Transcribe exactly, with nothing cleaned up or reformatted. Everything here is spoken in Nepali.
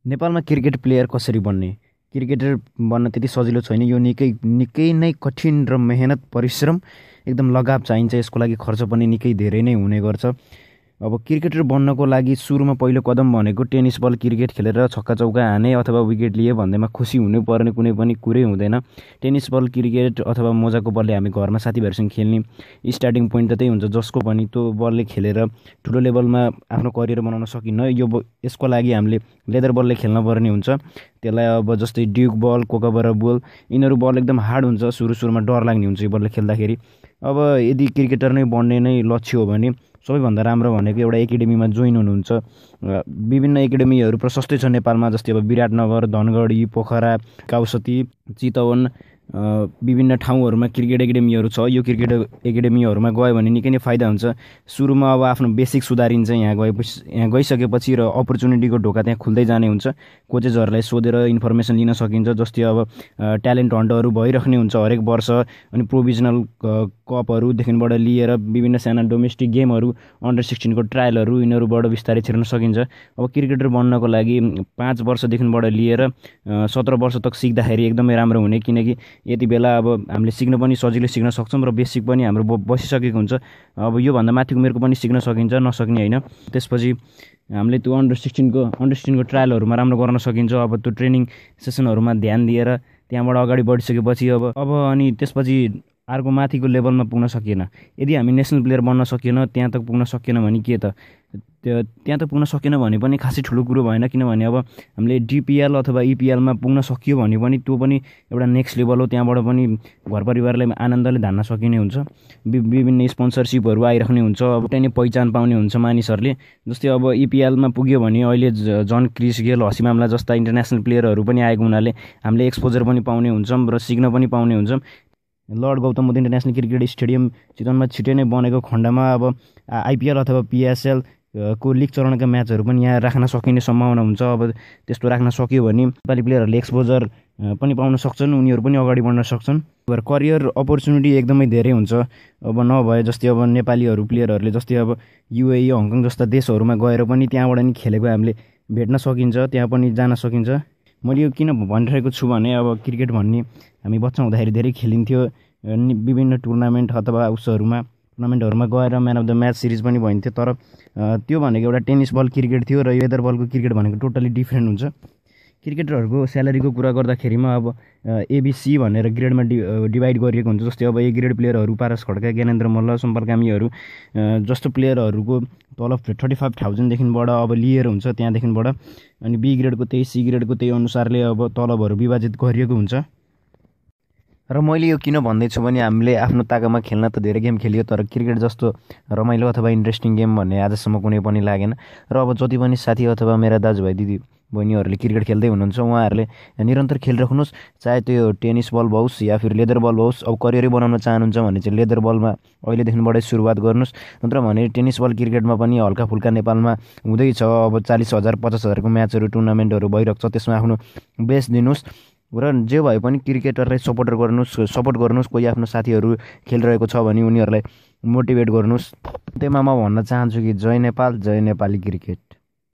नेपालमा क्रिकेट प्लेयर कसरी बन्ने? क्रिकेटर बन्न त्यति सजिलो छैन। यो निकै निकै नै कठिन र मेहनत परिश्रम एकदम लगाव चाहिन्छ। यसको लागि खर्च पनि निकै धेरै नै हुने गर्छ। अब क्रिकेटर बन्नको लागि सुरुमा पहिलो कदम भनेको टेनिस बल क्रिकेट खेलेर छक्का चौका हाने अथवा विकेट लिए भन्दैमा खुसी हुनुपर्ने कुनै पनि कुरै हुँदैन। टेनिस बल क्रिकेट अथवा मोजाको बलले हामी घरमा साथीभाइहरूसँग खेल्ने स्टार्टिङ पोइन्ट त त्यही हुन्छ। जसको पनि त्यो बलले खेलेर ठुलो लेभलमा आफ्नो करियर बनाउन सकिन्न। यो यसको लागि हामीले लेदर बलले खेल्न पर्ने हुन्छ। त्यसलाई अब जस्तै ड्युक बल, कोकाबरा बल, यिनीहरू बल एकदम हार्ड हुन्छ। सुरु सुरुमा डर लाग्ने हुन्छ यो बलले खेल्दाखेरि। अब यदि क्रिकेटर नै बन्ने नै लक्ष्य हो भने सबैभन्दा राम्रो भनेको एउटा एकाडेमीमा जोइन हुनुहुन्छ। विभिन्न एकाडेमीहरू प्रशस्तै छ नेपालमा, जस्तै अब विराटनगर, धनगढी, पोखरा, काउसती, चितवन, विभिन्न ठाउँहरूमा क्रिकेट एकाडेमीहरू छ। यो क्रिकेट एकाडेमीहरूमा गयो भने निकै नै फाइदा हुन्छ। सुरुमा अब आफ्नो बेसिक सुधारिन्छ। यहाँ गएपछि यहाँ गइसकेपछि र अपर्च्युनिटीको ढोका त्यहाँ खुल्दै जाने हुन्छ। कोचेसहरूलाई सोधेर इन्फर्मेसन लिन सकिन्छ। जस्तै अब ट्यालेन्ट हन्टहरू भइराख्ने हुन्छ हरेक वर्ष। अनि प्रोभिजनल कपहरूदेखिबाट लिएर विभिन्न साना डोमेस्टिक गेमहरू, अन्डर सिक्सटिनको ट्रायलहरू, यिनीहरूबाट बिस्तारै छिर्न सकिन्छ। अब क्रिकेटर बन्नको लागि पाँच वर्षदेखिबाट लिएर सत्र वर्ष तक सिक्दाखेरि एकदमै राम्रो हुने, किनकि यति बेला अब हामीले सिक्न पनि सजिलै सिक्न सक्छौँ र बेसिक पनि हाम्रो बसिसकेको हुन्छ। अब योभन्दा माथि उमेरको पनि सिक्न सकिन्छ, नसक्ने होइन। त्यसपछि हामीले त्यो अन्डर सिक्सटिनको अन्डर सिक्सटिनको ट्रायलहरूमा राम्रो गर्न सकिन्छ। अब त्यो ट्रेनिङ सेसनहरूमा ध्यान दिएर त्यहाँबाट अगाडि बढिसकेपछि अब अब अनि त्यसपछि अर्को माथिको लेभलमा पुग्न सकिएन। यदि हामी नेसनल प्लेयर बन्न सकिएन, त्यहाँ तक पुग्न सकिएन भने के त त्यो त्यहाँ त पुग्न सकिएन भने पनि खासै ठुलो कुरो भएन। किनभने अब हामीले डिपिएल अथवा इपिएलमा पुग्न सकियो भने पनि त्यो पनि एउटा नेक्स्ट लेभल हो। त्यहाँबाट पनि घर परिवारलाई आनन्दले धान्न सकिने हुन्छ। विभिन्न स्पोन्सरसिपहरू आइराख्ने हुन्छ। अब त्यही नै पहिचान पाउने हुन्छ मानिसहरूले। जस्तै अब इपिएलमा पुग्यो भने अहिले जन क्रिस गेल, हसिम आम्ला जस्ता इन्टरनेसनल प्लेयरहरू पनि आएको हुनाले हामीले एक्सपोजर पनि पाउने हुन्छौँ र सिक्न पनि पाउने हुन्छौँ। Lord Gautam Buddha international cricket stadium चितवनमा छिटै नै बनेको खण्डमा अब आइपिएल अथवा पिएसएल को लिग चरणका म्याचहरू पनि यहाँ राख्न सकिने सम्भावना हुन्छ। अब त्यस्तो राख्न सक्यो भने नेपाली प्लेयरहरूले एक्सपोजर पनि पाउन सक्छन्, उनीहरू पनि अगाडि बढ्न सक्छन्। करियर अपर्च्युनिटी एकदमै धेरै हुन्छ। अब नभए जस्तै अब नेपालीहरू प्लेयरहरूले जस्तै अब युएई, हङकङ जस्ता देशहरूमा गएर पनि त्यहाँबाट नि खेलेको हामीले भेट्न सकिन्छ, त्यहाँ पनि जान सकिन्छ। मैले यो किन भनिरहेको छु भने अब क्रिकेट भन्ने हामी बच्चा हुँदाखेरि धेरै खेलिन्थ्यो। विभिन्न टुर्नामेन्ट अथवा उसहरूमा टुर्नामेन्टहरूमा गएर man of the match series पनि भइन्थ्यो। तर त्यो भनेको एउटा टेनिस बल क्रिकेट थियो र लेदर बलको क्रिकेट भनेको टोटली डिफ्रेन्ट हुन्छ। क्रिकेटरहरूको स्यालेरीको कुरा गर्दाखेरिमा अब एबिसी भनेर ग्रेडमा डि डिभाइड गरिएको हुन्छ। जस्तै अब ए ग्रेड प्लेयरहरू पारस खड्का, ज्ञानेन्द्र मल्ल, सम्पल कामीहरू जस्तो प्लेयरहरूको तलब थर्टी फाइभ थाउजन्डदेखिबाट अब लिएर हुन्छ त्यहाँदेखिबाट। अनि बी ग्रेडको त्यही, सी ग्रेडको त्यही अनुसारले अब तलबहरू विभाजित गरिएको हुन्छ। र मैले यो किन भन्दैछु भने हामीले आफ्नो ताकामा खेल्न त धेरै गेम खेलियो, तर क्रिकेट जस्तो रमाइलो अथवा इन्ट्रेस्टिङ गेम भन्ने आजसम्म कुनै पनि लागेन। र अब जति पनि साथी अथवा मेरा दाजुभाइ दिदी बहिनीहरूले क्रिकेट खेल्दै हुनुहुन्छ, उहाँहरूले निरन्तर खेलिराख्नुहोस्। चाहे त्यो टेनिस बल होस् या फिर लेदर बल होस्। अब करियरै बनाउन चाहनुहुन्छ भने चाहिँ लेदर बलमा अहिलेदेखिबाटै सुरुवात गर्नुहोस्। नत्र भने टेनिस बल क्रिकेटमा पनि हल्का फुल्का नेपालमा हुँदैछ। अब चालिस हजार पचास हजारको म्याचहरू टुर्नामेन्टहरू भइरहेको छ। त्यसमा आफ्नो बेस्ट दिनुहोस् र जे भए पनि क्रिकेटरलाई सपोर्ट गर्नुहोस् सपोर्ट गर्नुहोस् कोही आफ्नो साथीहरू खेलिरहेको छ भने उनीहरूलाई मोटिभेट गर्नुहोस्। त्यहीमा म भन्न चाहन्छु कि जय नेपाल, जय नेपाली क्रिकेट।